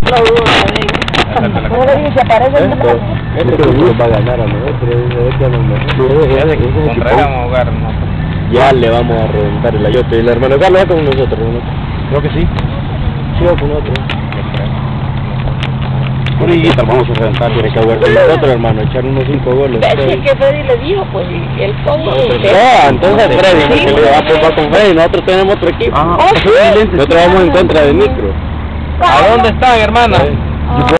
No dudo, ¿cómo le digo? Se aparece Esto va a ganar a nosotros, ya le vamos a reventar el ayote. ¿Y el hermano Carlos va con nosotros, no? Creo que sí. Sí, va con nosotros. Ahorita vamos a reventar. Tiene que jugar con nosotros, hermano, echar unos 5 goles. Es que Freddy le dijo, pues, él con entonces Freddy, porque le va con Freddy, nosotros tenemos otro equipo. Nosotros vamos en contra de Micro. ¿A dónde están, hermana?